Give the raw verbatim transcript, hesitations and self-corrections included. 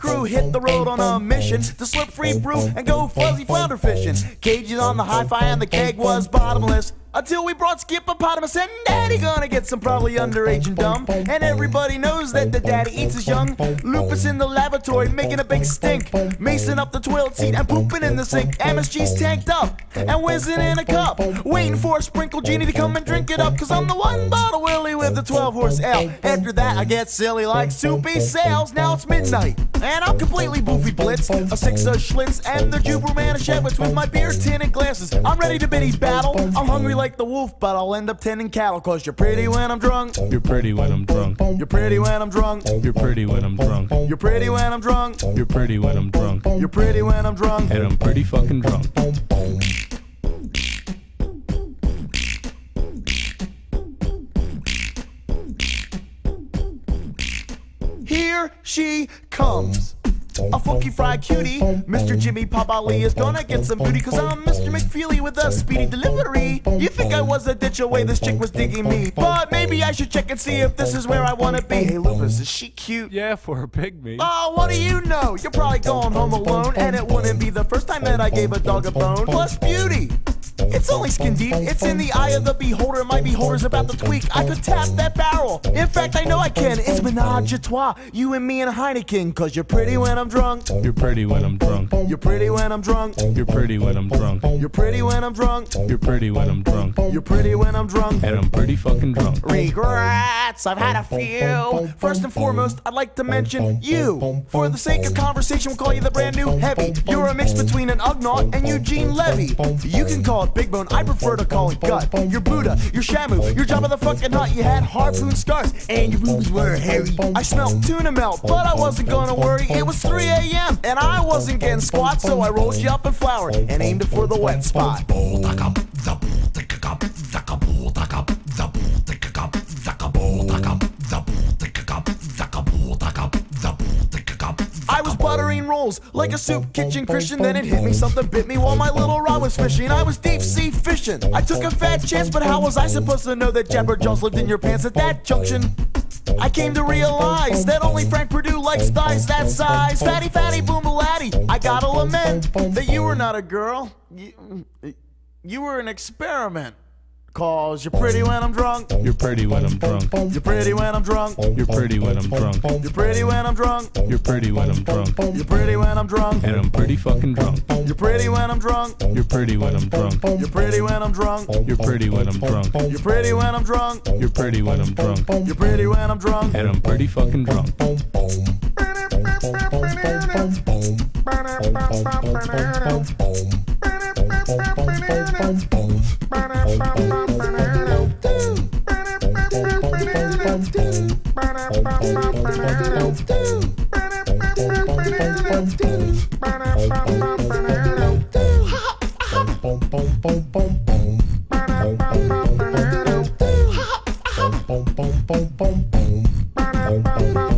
crew hit the road on a mission to slurp free brew and go fuzzy flounder fishing. Kayjees on the hi-fi and the keg was bottomless. Until we brought Skip O Pot two mus and Daddy gonna get some probably underage and dumb. And everybody knows that the daddy eats his young. Lupus in the lavatory making a big stink, macing up the toilet seat and pooping in the sink. M S G's tanked up and whizzing in a cup, waiting for a sprinkle genie to come and drink it up. Cause I'm the one bottle willy with the twelve horse ale. After that I get silly like Soupy Sales. Now it's midnight and I'm completely boofy blitzed. A six of Shlitz and the Juber Manischewitz with my beer tin and glasses. I'm ready to biddy battle. I'm hungry like the wolf, but I'll end up tending cattle. Cause you're pretty when I'm drunk. You're pretty when I'm drunk. You're pretty when I'm drunk. You're pretty when I'm drunk. You're pretty when I'm drunk. You're pretty when I'm drunk. You're pretty when I'm drunk. And I'm pretty fucking drunk. Here she comes, a funky fried cutie. Mister Jimmy Pop Ali is gonna get some booty. Cause I'm Mister McFeely with a speedy delivery. You think I was a ditch away, this chick was digging me. But maybe I should check and see if this is where I wanna be. Hey Lupus, is she cute? Yeah, for a pygmy. Oh, what do you know? You're probably going home alone, and it wouldn't be the first time that I gave a dog a bone. Plus beauty, it's only skin deep. It's in the eye of the beholder. My beholder's about to tweak. I could tap that barrel. In fact, I know I can. It's menage a trois, you and me and Heineken. Cause you're pretty when I'm drunk. You're pretty when I'm drunk. You're pretty when I'm drunk. You're pretty when I'm drunk. You're pretty when I'm drunk. You're pretty when I'm drunk. You're pretty when I'm drunk. And I'm pretty fucking drunk. Regrets, I've had a few. First and foremost, I'd like to mention you. For the sake of conversation, we'll call you the brand new heavy. You're a mix between an Ugnaught and Eugene Levy. You can call it big bone, I prefer to call it gut. You're Buddha, you're Shamu, you're Jabba the fucking Hutt. You had harpoon scars and your boobs were hairy. I smelled tuna melt, but I wasn't gonna worry. It was three A M and I wasn't getting squat, so I rolled you up in flour and aimed it for the wet spot. I was buttering rolls like a soup kitchen Christian. Then it hit me, something bit me while my little rod was fishing. I was deep sea fishing. I took a fat chance, but how was I supposed to know that Jabber Jones lived in your pants at that junction? I came to realize that only Frank Purdue likes thighs that size. Fatty, fatty, boom, laddie. I gotta lament that you were not a girl. You, you were an experiment. Cause you're pretty when I'm drunk. You're pretty when I'm drunk. You're pretty when I'm drunk. You're pretty when I'm drunk. You're pretty when I'm drunk. You're pretty when I'm drunk. You're pretty when I'm drunk. And I'm pretty fucking drunk. You're pretty when I'm drunk. You're pretty when I'm drunk. You're pretty when I'm drunk. You're pretty when I'm drunk. You're pretty when I'm drunk. You're pretty when I'm drunk. You're pretty when I'm drunk. And I'm pretty fucking drunk. Boom, boom, boom, boom.